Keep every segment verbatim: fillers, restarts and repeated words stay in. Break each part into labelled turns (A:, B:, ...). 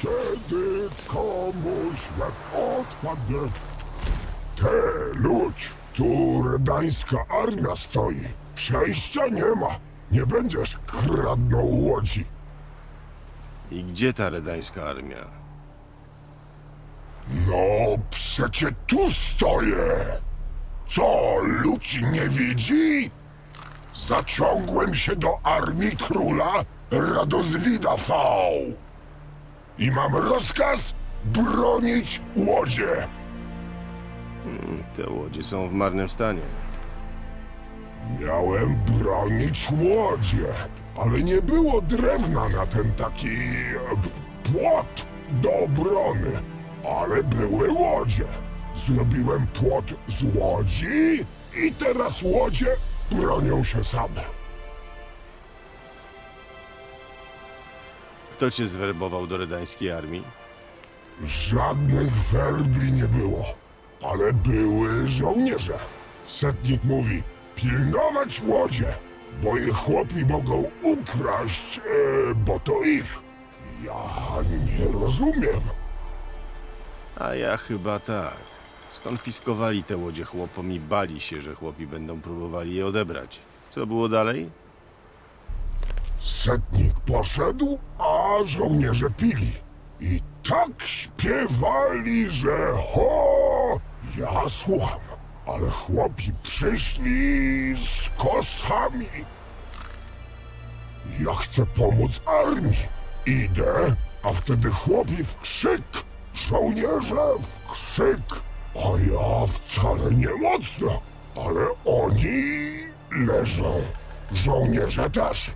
A: Kiedy komuś łeb odpadnie. Te ludź, tu redańska armia stoi. Przejścia nie ma. Nie będziesz kradnął łodzi.
B: I gdzie ta redańska armia?
A: No, przecie tu stoję. Co, ludzi nie widzi? Zaciągłem się do armii króla Radozwida V. I mam rozkaz bronić łodzie.
B: Hmm, te łodzie są w marnym stanie.
A: Miałem bronić łodzie, ale nie było drewna na ten taki e, płot do obrony. Ale były łodzie. Zrobiłem płot z łodzi i teraz łodzie bronią się same.
B: Kto cię zwerbował do redańskiej armii?
A: Żadnych werbli nie było, ale były żołnierze. Setnik mówi, pilnować łodzie, bo je chłopi mogą ukraść, e, bo to ich. Ja nie rozumiem.
B: A ja chyba tak. Skonfiskowali te łodzie chłopom i bali się, że chłopi będą próbowali je odebrać. Co było dalej?
A: Setnik poszedł, a żołnierze pili. I tak śpiewali, że ho! Ja słucham, ale chłopi przyszli z kosami. Ja chcę pomóc armii. Idę, a wtedy chłopi w krzyk, żołnierze w krzyk. A ja wcale nie mocno, ale oni leżą. Żołnierze też.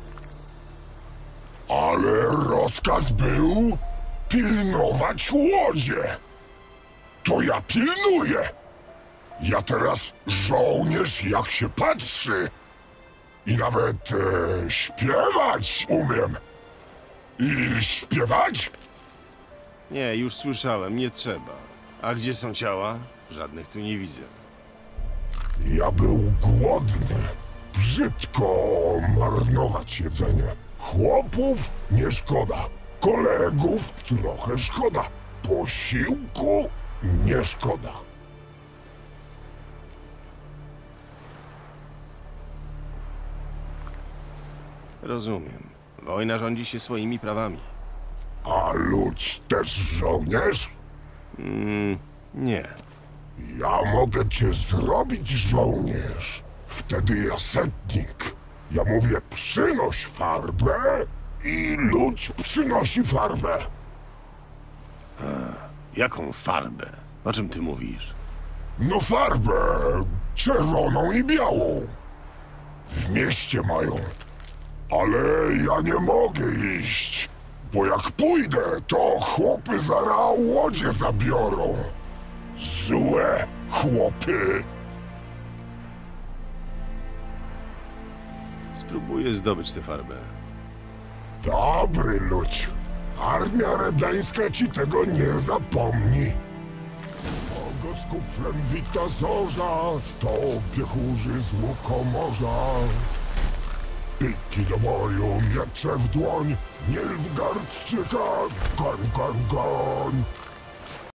A: Ale rozkaz był pilnować łodzie. To ja pilnuję. Ja teraz żołnierz jak się patrzy. I nawet e, śpiewać umiem. I śpiewać?
B: Nie, już słyszałem, nie trzeba. A gdzie są ciała? Żadnych tu nie widzę.
A: Ja był głodny. Brzydko marnować jedzenie. Chłopów nie szkoda. Kolegów trochę szkoda. Posiłku nie szkoda.
B: Rozumiem. Wojna rządzi się swoimi prawami.
A: A ludź też żołnierz?
B: Mm, nie.
A: Ja mogę cię zrobić żołnierz. Wtedy ja setnik. Ja mówię, przynoś farbę i ludź przynosi farbę.
B: Jaką farbę? O czym ty mówisz?
A: No farbę czerwoną i białą. W mieście mają. Ale ja nie mogę iść, bo jak pójdę, to chłopy zara łodzie zabiorą. Złe chłopy.
B: Spróbuję zdobyć tę farbę.
A: Dobry ludź. Armia redańska ci tego nie zapomni. Kogo z kuflem wita zorza, to piechurzy z łukomorza. Piki do boju, miecze w dłoń, Nilfgaardczyka, goń, goń, goń.